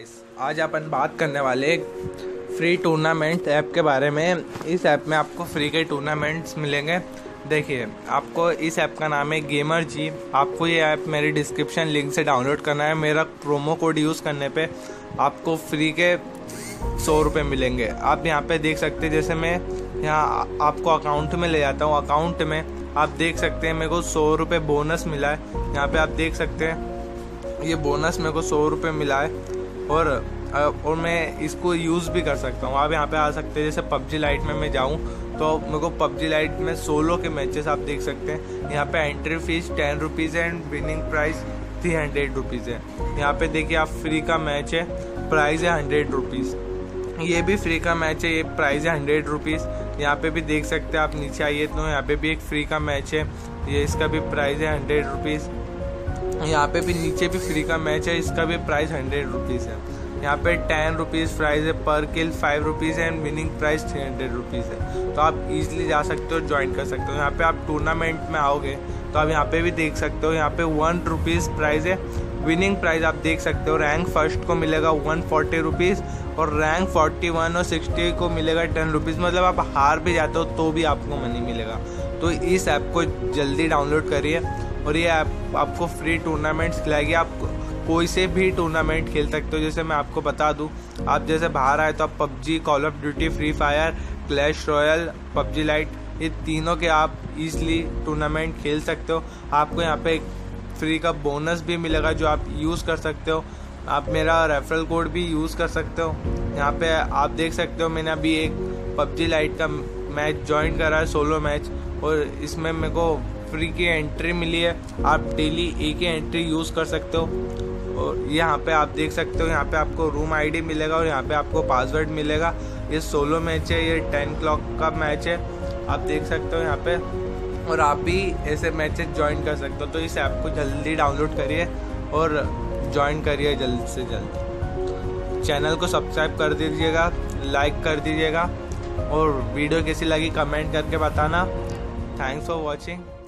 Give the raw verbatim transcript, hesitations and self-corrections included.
Guys, आज अपन बात करने वाले एक फ्री टूर्नामेंट ऐप के बारे में। इस ऐप में आपको फ्री के टूर्नामेंट्स मिलेंगे। देखिए, आपको इस ऐप का नाम है गेमर जी। आपको ये ऐप मेरी डिस्क्रिप्शन लिंक से डाउनलोड करना है। मेरा प्रोमो कोड यूज़ करने पे आपको फ्री के सौ रुपये मिलेंगे। आप यहाँ पे देख सकते हैं, जैसे मैं यहाँ आपको अकाउंट में ले जाता हूँ। अकाउंट में आप देख सकते हैं मेरे को सौ रुपये बोनस मिला है। यहाँ पे आप देख सकते हैं ये बोनस मेरे को सौ रुपये मिला है और और मैं इसको यूज़ भी कर सकता हूँ। आप यहाँ पे आ सकते हैं। जैसे पबजी लाइट में मैं जाऊँ तो मेरे को पबजी लाइट में सोलो के मैचेस आप देख सकते हैं। यहाँ पे एंट्री फीस टेन रुपीज़ है and winning prize three hundred rupees है। यहाँ पे देखिए आप फ्री का मैच है, प्राइस है हंड्रेड रुपीज़। ये भी फ्री का मैच है, ये प्राइस है हंड्रेड रुपीज़। यहाँ पे भी देख सकते हैं आप, नीचे आइए तो यहाँ पे भी एक फ्री का मैच है, ये इसका भी प्राइस है हंड्रेड रुपीज़। यहाँ पे भी नीचे भी फ्री का मैच है, इसका भी प्राइस हंड्रेड रुपीज़ है। यहाँ पे टेन रुपीज़ प्राइस है, पर किल फाइव रुपीज़ है and winning prize three hundred rupees है। तो आप इजीली जा सकते हो, ज्वाइन कर सकते हो। यहाँ पे आप टूर्नामेंट में आओगे तो आप यहाँ पे भी देख सकते हो, यहाँ पे वन रुपीज़ प्राइस है। विनिंग प्राइस आप देख सकते हो, रैंक फर्स्ट को मिलेगा वन फोर्टी रुपीज़ और रैंक फोर्टी वन और सिक्सटी को मिलेगा टेन रुपीज़। मतलब आप हार भी जाते हो तो भी आपको मनी मिलेगा। तो इस ऐप को जल्दी डाउनलोड करिए और ये ऐप आपको फ्री टूर्नामेंट्स खिलाएगी। आप कोई से भी टूर्नामेंट खेल सकते हो। जैसे मैं आपको बता दूं, आप जैसे बाहर आए तो आप PUBG, Call of Duty, Free Fire, Clash Royale, PUBG Lite, ये तीनों के आप इजीली टूर्नामेंट खेल सकते हो। आपको यहाँ पे एक फ्री का बोनस भी मिलेगा जो आप यूज़ कर सकते हो। आप मेरा रेफरल कोड भी यूज़ कर सकते हो। यहाँ पे आप देख सकते हो, मैंने अभी एक पबजी लाइट का मैच ज्वाइन करा है, सोलो मैच, और इसमें मेरे को फ्री की एंट्री मिली है। आप डेली एक ही एंट्री यूज़ कर सकते हो। और यहाँ पे आप देख सकते हो, यहाँ पे आपको रूम आईडी मिलेगा और यहाँ पे आपको पासवर्ड मिलेगा। ये सोलो मैच है, ये टेन क्लॉक का मैच है, आप देख सकते हो यहाँ पे। और आप भी ऐसे मैचेस ज्वाइन कर सकते हो। तो इस ऐप को जल्दी डाउनलोड करिए और ज्वाइन करिए जल्द से जल्द। चैनल को सब्सक्राइब कर दीजिएगा, लाइक कर दीजिएगा और वीडियो कैसी लगी कमेंट करके बताना। Thanks for watching.